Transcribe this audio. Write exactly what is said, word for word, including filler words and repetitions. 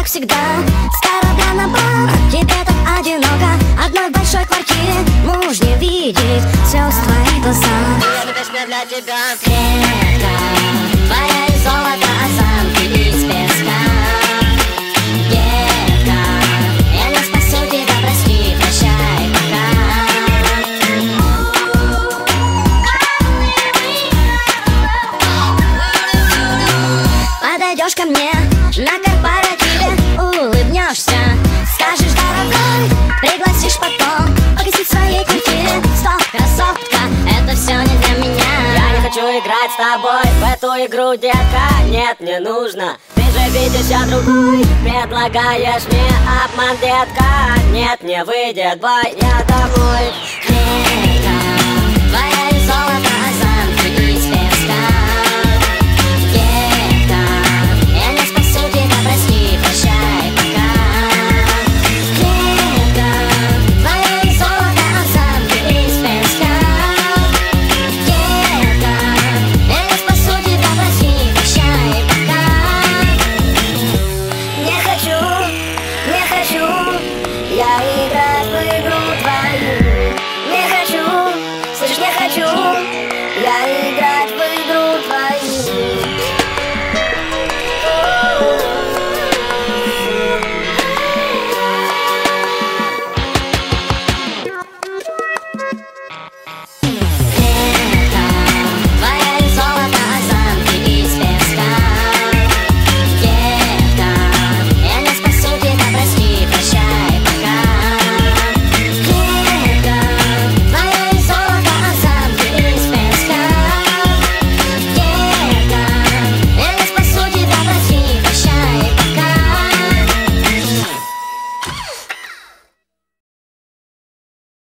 как всегда, с корабля на бал. Тебе так одиноко, одной в большой квартире. Муж не видит слез в твоих глазах. Эта песня для тебя. Детка, твоя из золота, осанки из песка. Детка, я не спасу тебя, прости, прощай, пока. Подойдешь ко мне на корпоративе, улыбнешься, скажешь дорогой, пригласишь потом погасить в своей квартире. Стоп, красотка, это все не для меня. Я не хочу играть с тобой в эту игру, детка. Нет, не нужно, ты же видишь, я другой. Предлагаешь мне обман, детка. Нет, не выйдет, бой, я домой. Нет.